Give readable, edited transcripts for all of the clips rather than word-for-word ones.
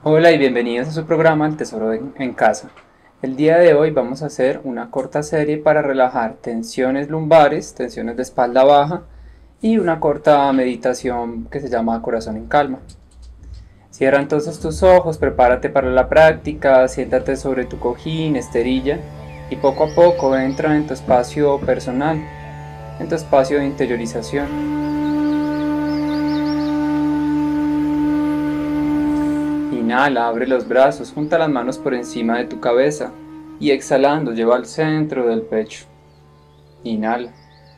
Hola y bienvenidos a su programa El Tesoro en Casa. El día de hoy vamos a hacer una corta serie para relajar tensiones lumbares, tensiones de espalda baja y una corta meditación que se llama Corazón en Calma. Cierra entonces tus ojos, prepárate para la práctica, siéntate sobre tu cojín, esterilla y poco a poco entra en tu espacio personal, en tu espacio de interiorización. Inhala, abre los brazos, junta las manos por encima de tu cabeza y exhalando lleva al centro del pecho. Inhala.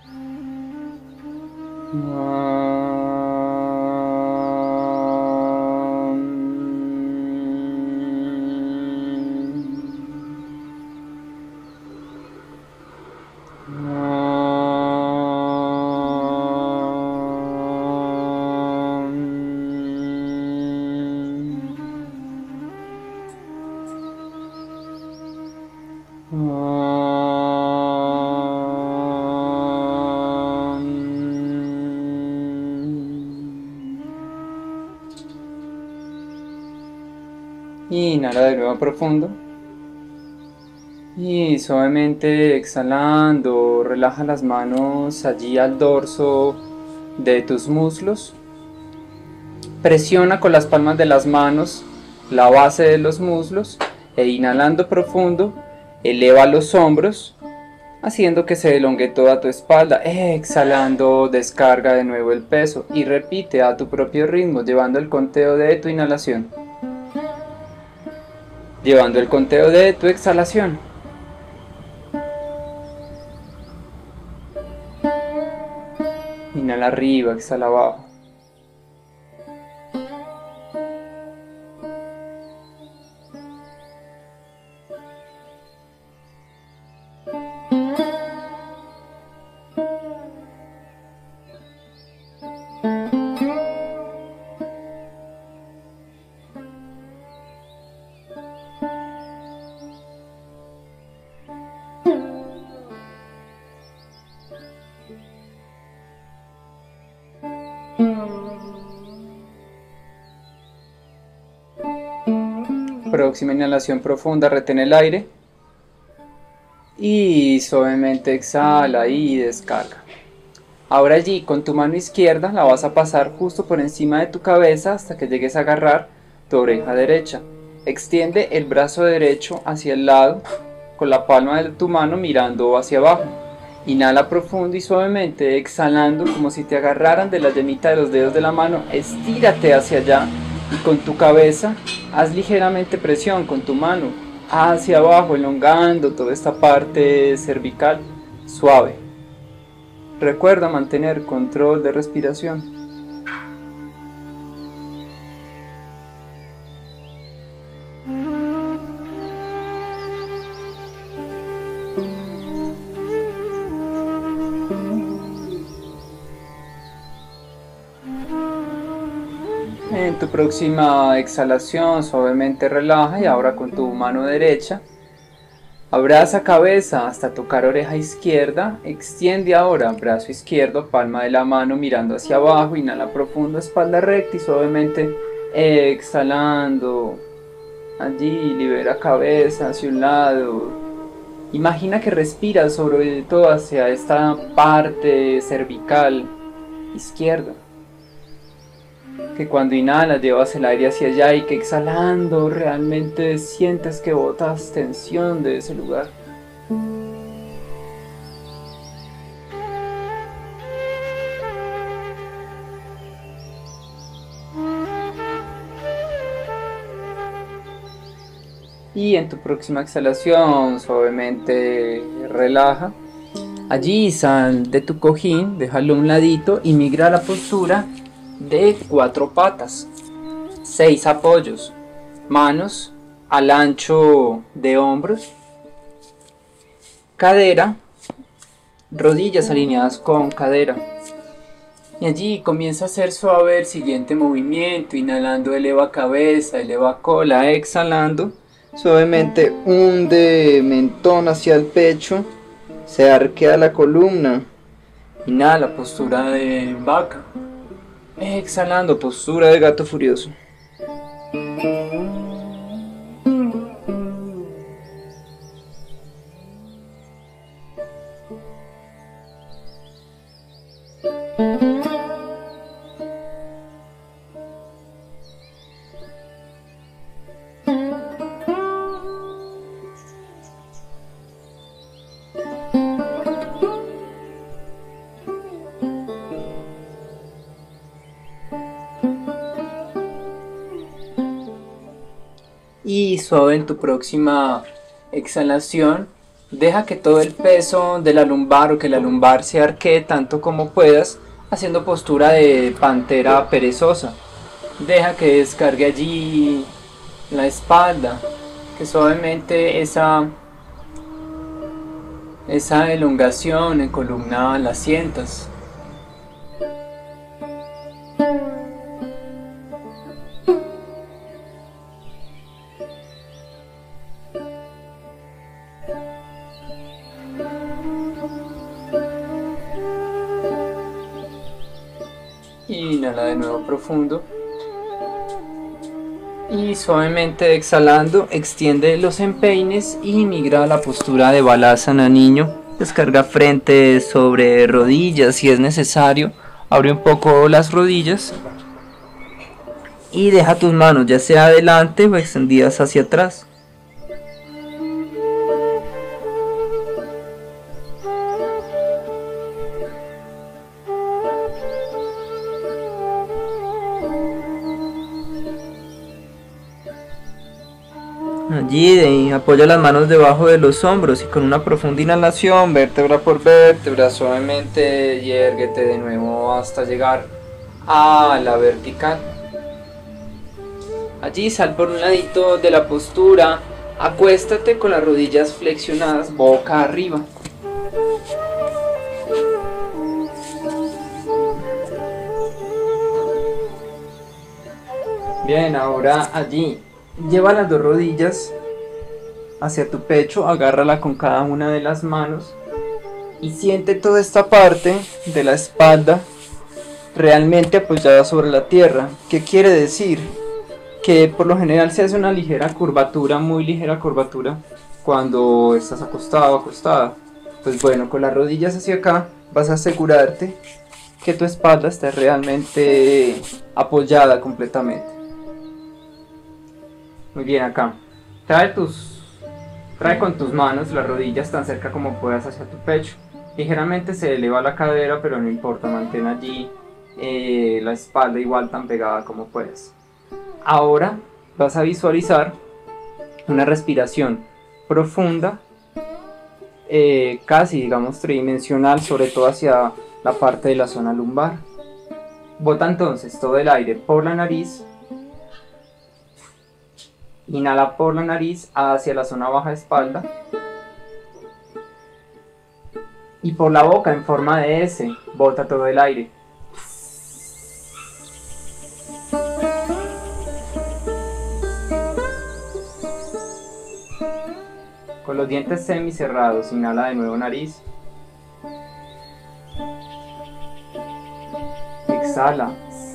Inhala de nuevo profundo. Y suavemente exhalando, relaja las manos allí al dorso de tus muslos. Presiona con las palmas de las manos la base de los muslos e inhalando profundo, eleva los hombros, haciendo que se elongue toda tu espalda. Exhalando, descarga de nuevo el peso y repite a tu propio ritmo, llevando el conteo de tu inhalación, llevando el conteo de tu exhalación. Inhala arriba, exhala abajo. Próxima inhalación profunda, retén el aire y suavemente exhala y descarga. Ahora allí con tu mano izquierda la vas a pasar justo por encima de tu cabeza hasta que llegues a agarrar tu oreja derecha. Extiende el brazo derecho hacia el lado con la palma de tu mano mirando hacia abajo. Inhala profundo y suavemente, exhalando como si te agarraran de la yemita de los dedos de la mano, estírate hacia allá y con tu cabeza haz ligeramente presión con tu mano hacia abajo, elongando toda esta parte cervical suave. Recuerda mantener control de respiración. En tu próxima exhalación suavemente relaja y ahora con tu mano derecha abraza cabeza hasta tocar oreja izquierda, extiende ahora brazo izquierdo, palma de la mano mirando hacia abajo, inhala profundo, espalda recta y suavemente exhalando, allí libera cabeza hacia un lado, imagina que respiras sobre todo hacia esta parte cervical izquierda, que cuando inhalas llevas el aire hacia allá y que exhalando realmente sientes que botas tensión de ese lugar. Y en tu próxima exhalación suavemente relaja. Allí sal de tu cojín, déjalo a un ladito y migra a la postura de 4 patas, 6 apoyos, manos al ancho de hombros, cadera, rodillas alineadas con cadera. Y allí comienza a hacer suave el siguiente movimiento, inhalando eleva cabeza, eleva cola, exhalando, suavemente hunde mentón hacia el pecho, se arquea la columna, inhala postura de vaca. Exhalando, postura de gato furioso. Y suave en tu próxima exhalación, deja que todo el peso de la lumbar o que la lumbar se arquee tanto como puedas, haciendo postura de pantera perezosa. Deja que descargue allí la espalda, que suavemente esa elongación en columna la sientas. Inhala de nuevo profundo. Y suavemente exhalando, extiende los empeines y migra a la postura de Balasana niño. Descarga frente sobre rodillas si es necesario. Abre un poco las rodillas. Y deja tus manos ya sea adelante o extendidas hacia atrás. Allí apoya las manos debajo de los hombros y con una profunda inhalación, vértebra por vértebra, suavemente yérguete de nuevo hasta llegar a la vertical. Allí sal por un ladito de la postura, acuéstate con las rodillas flexionadas, boca arriba. Bien, ahora allí. Lleva las dos rodillas hacia tu pecho, agárrala con cada una de las manos y siente toda esta parte de la espalda realmente apoyada sobre la tierra. ¿Qué quiere decir? Que por lo general se hace una ligera curvatura, muy ligera curvatura, cuando estás acostado o acostada. Pues bueno, con las rodillas hacia acá vas a asegurarte que tu espalda esté realmente apoyada completamente. Muy bien, acá. Trae con tus manos las rodillas tan cerca como puedas hacia tu pecho. Ligeramente se eleva la cadera, pero no importa, mantén allí la espalda igual tan pegada como puedas. Ahora vas a visualizar una respiración profunda, casi digamos tridimensional, sobre todo hacia la parte de la zona lumbar. Bota entonces todo el aire por la nariz. Inhala por la nariz hacia la zona baja de espalda y por la boca en forma de S, bota todo el aire. Con los dientes semicerrados, inhala de nuevo nariz. Exhala.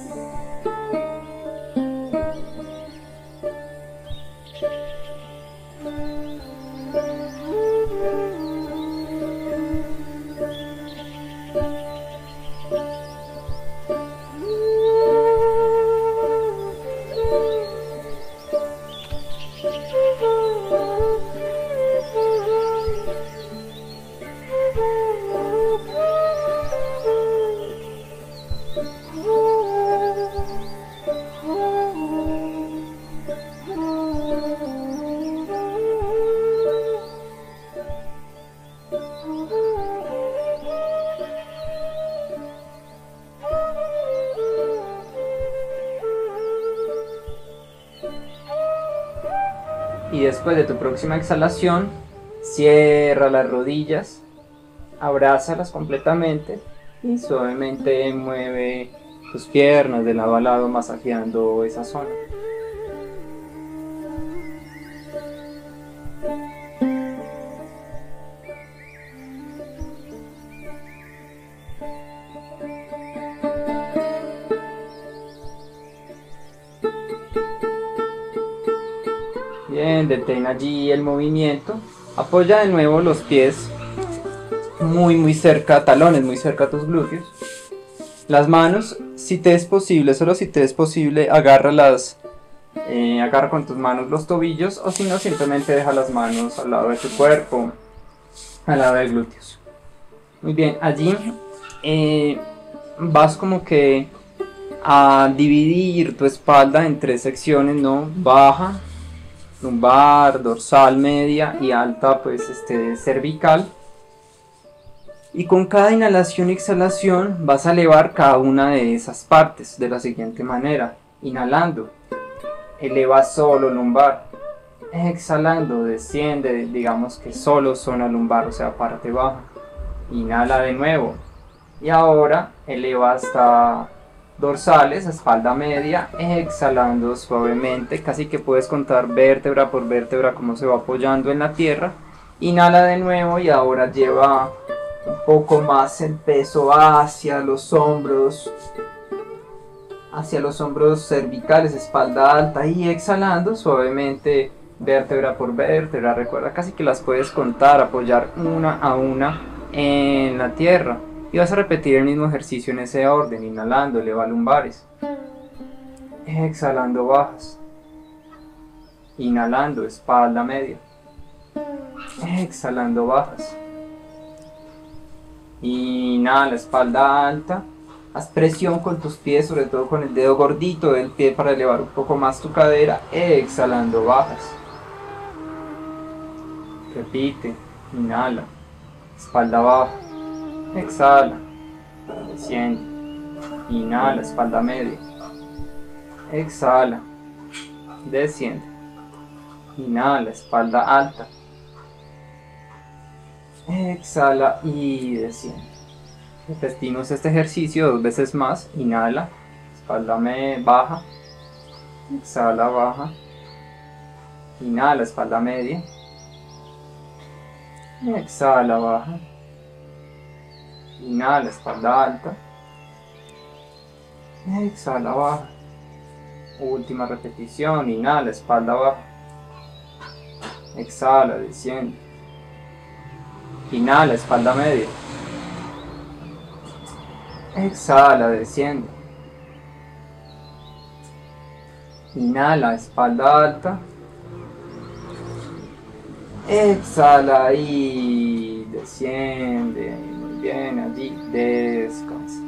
Y después de tu próxima exhalación, cierra las rodillas, abrázalas completamente y suavemente mueve tus piernas de lado a lado masajeando esa zona. detén allí el movimiento. Apoya de nuevo los pies muy cerca, talones muy cerca a tus glúteos. Las manos, si te es posible, solo si te es posible, agárralas. Agarra con tus manos los tobillos, o si no, simplemente deja las manos al lado de tu cuerpo, al lado de glúteos. Muy bien, allí vas como que a dividir tu espalda en 3 secciones, ¿no? Baja, lumbar, dorsal, media y alta, pues cervical. Y con cada inhalación y exhalación vas a elevar cada una de esas partes de la siguiente manera. Inhalando, eleva solo lumbar. Exhalando, desciende, digamos que solo zona lumbar, o sea, parte baja. Inhala de nuevo. Y ahora eleva hasta dorsales, espalda media, exhalando suavemente, casi que puedes contar vértebra por vértebra cómo se va apoyando en la tierra. Inhala de nuevo y ahora lleva un poco más el peso hacia los hombros cervicales, espalda alta, y exhalando suavemente vértebra por vértebra. Recuerda, casi que las puedes contar, apoyar una a una en la tierra. Y vas a repetir el mismo ejercicio en ese orden. Inhalando, eleva lumbares. Exhalando, bajas. Inhalando, espalda media. Exhalando, bajas. Inhala, espalda alta. Haz presión con tus pies, sobre todo con el dedo gordito del pie para elevar un poco más tu cadera. Exhalando, bajas. Repite. Inhala. Espalda baja. Exhala. Desciende. Inhala, espalda media. Exhala. Desciende. Inhala, espalda alta. Exhala y desciende. Repetimos este ejercicio 2 veces más. Inhala, espalda baja. Exhala, baja. Inhala, espalda media. Exhala, baja. Inhala, espalda alta. Exhala, baja. Última repetición. Inhala, espalda baja. Exhala, desciende. Inhala, espalda media. Exhala, desciende. Inhala, espalda alta. Exhala y desciende. Muy bien, allí descansa.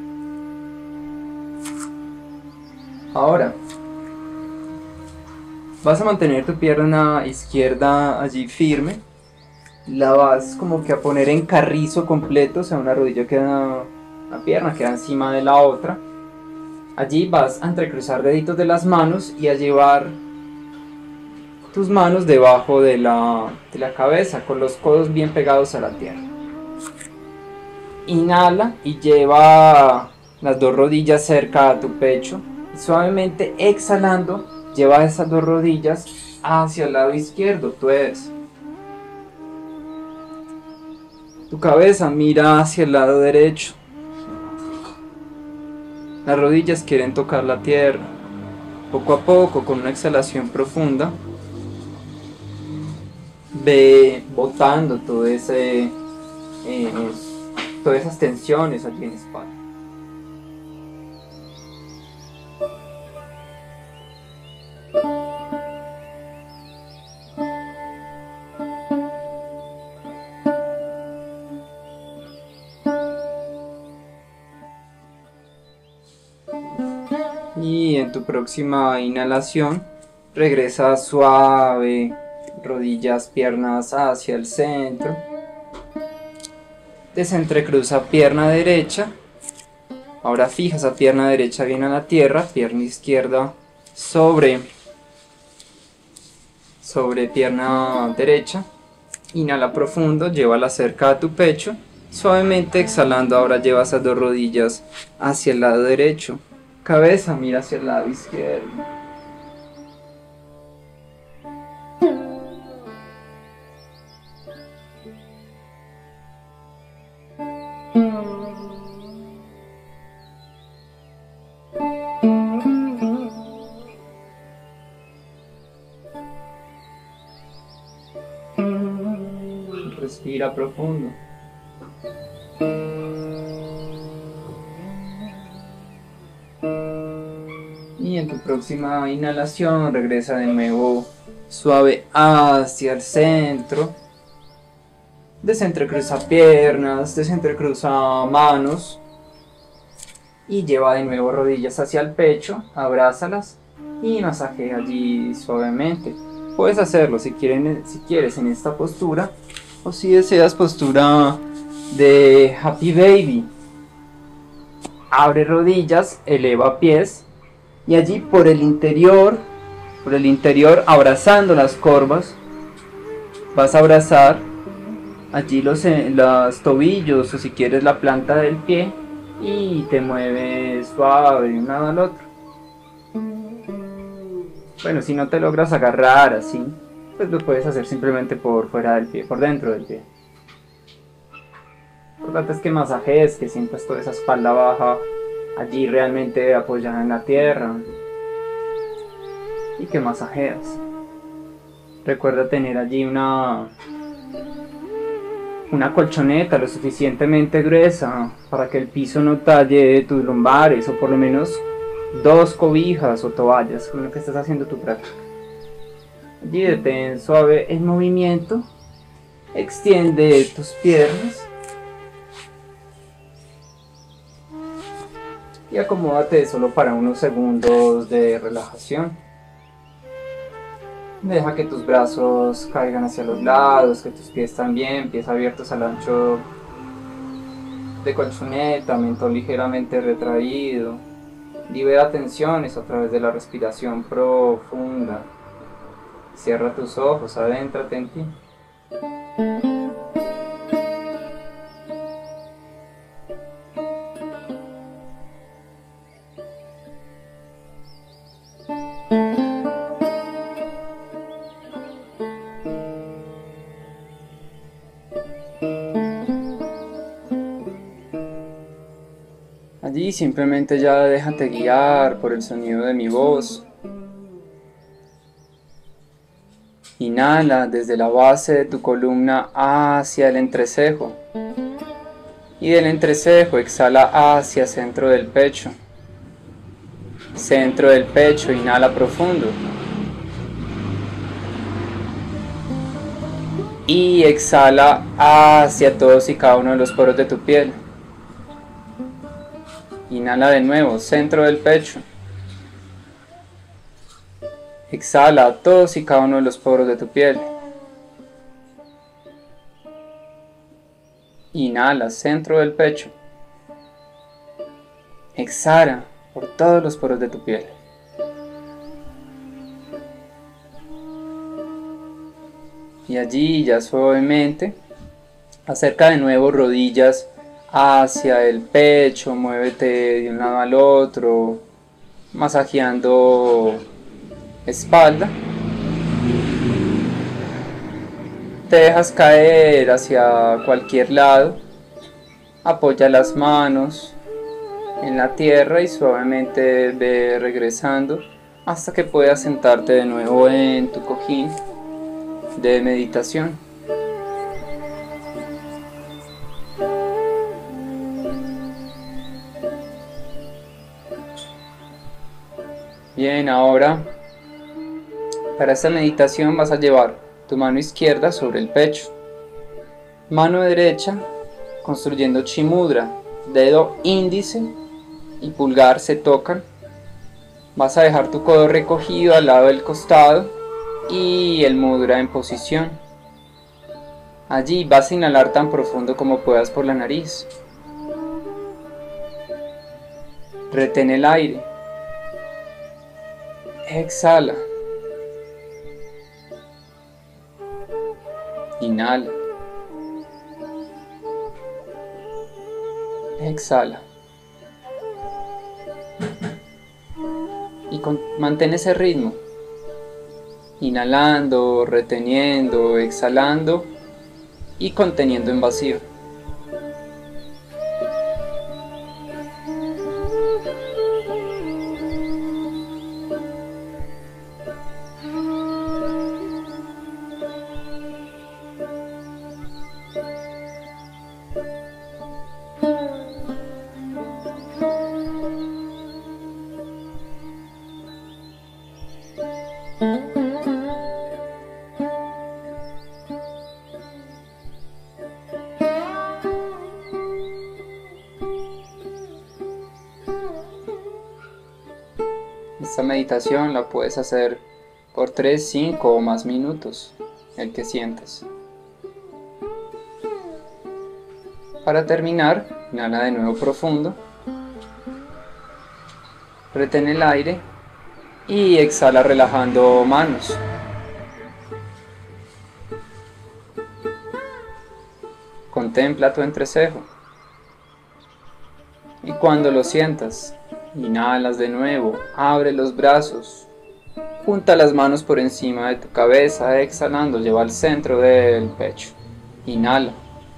Ahora vas a mantener tu pierna izquierda allí firme. La vas como que a poner en carrizo completo, o sea, una rodilla queda, una pierna queda encima de la otra. Allí vas a entrecruzar deditos de las manos y a llevar tus manos debajo de la cabeza, con los codos bien pegados a la tierra. Inhala y lleva las 2 rodillas cerca a tu pecho. Y suavemente exhalando, lleva esas 2 rodillas hacia el lado izquierdo. Tú eres. Tu cabeza mira hacia el lado derecho. Las rodillas quieren tocar la tierra. Poco a poco, con una exhalación profunda, ve botando todas esas tensiones allí en la espalda. Y en tu próxima inhalación, regresa suave, rodillas, piernas hacia el centro. Desentrecruza pierna derecha. Ahora fija esa pierna derecha bien a la tierra, pierna izquierda sobre pierna derecha. Inhala profundo, llévala cerca a tu pecho. Suavemente exhalando, ahora lleva esas 2 rodillas hacia el lado derecho. Cabeza mira hacia el lado izquierdo. Respira profundo. Y en tu próxima inhalación regresa de nuevo suave hacia el centro. Desentrecruza piernas, desentrecruza manos. Y lleva de nuevo rodillas hacia el pecho, abrázalas y masajea allí suavemente. Puedes hacerlo si quieres en esta postura o si deseas postura de Happy Baby. Abre rodillas, eleva pies y allí por el interior abrazando las corvas, vas a abrazar allí los tobillos o si quieres la planta del pie y te mueves suave de un lado al otro. Bueno, si no te logras agarrar así, pues lo puedes hacer simplemente por fuera del pie, por dentro del pie. Lo importante es que masajees, que sientas toda esa espalda baja allí realmente apoyada en la tierra y que masajeas. Recuerda tener allí una colchoneta lo suficientemente gruesa para que el piso no talle tus lumbares, o por lo menos 2 cobijas o toallas con lo que estás haciendo tu práctica. Allí detén suave el movimiento, extiende tus piernas y acomódate solo para unos segundos de relajación. Deja que tus brazos caigan hacia los lados, que tus pies también, pies abiertos al ancho de colchoneta, mentón ligeramente retraído. Libera tensiones a través de la respiración profunda. Cierra tus ojos, adéntrate en ti. Allí simplemente ya déjate guiar por el sonido de mi voz. Inhala desde la base de tu columna hacia el entrecejo. Y del entrecejo exhala hacia centro del pecho. Centro del pecho, inhala profundo. Y exhala hacia todos y cada uno de los poros de tu piel. Inhala de nuevo, centro del pecho. Exhala a todos y cada uno de los poros de tu piel. Inhala, centro del pecho. Exhala por todos los poros de tu piel. Y allí ya suavemente, acerca de nuevo rodillas hacia el pecho, muévete de un lado al otro, masajeando espalda. Te dejas caer hacia cualquier lado, apoya las manos en la tierra y suavemente ve regresando hasta que puedas sentarte de nuevo en tu cojín de meditación. Bien, ahora para esta meditación vas a llevar tu mano izquierda sobre el pecho, mano derecha construyendo Chi Mudra, dedo índice y pulgar se tocan. Vas a dejar tu codo recogido al lado del costado y el mudra en posición. Allí vas a inhalar tan profundo como puedas por la nariz. Retén el aire. Exhala. Inhala. Exhala. Y mantén ese ritmo. Inhalando, reteniendo, exhalando y conteniendo en vacío. Esta meditación la puedes hacer por 3, 5 o más minutos, el que sientas. Para terminar, inhala de nuevo profundo, retén el aire y exhala relajando manos. Contempla tu entrecejo y cuando lo sientas, inhalas de nuevo, abre los brazos, junta las manos por encima de tu cabeza, exhalando, lleva al centro del pecho. Inhala.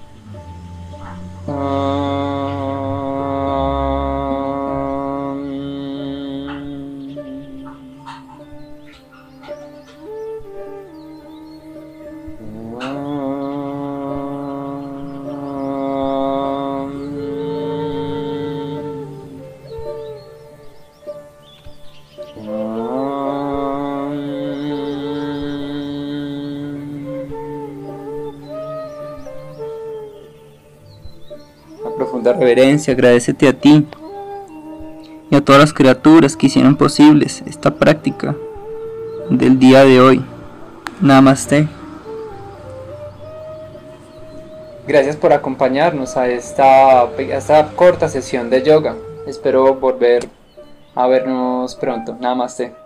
Una profunda reverencia, agradécete a ti y a todas las criaturas que hicieron posibles esta práctica del día de hoy. Namaste. Gracias por acompañarnos a esta corta sesión de yoga. Espero volver a vernos pronto. Namaste.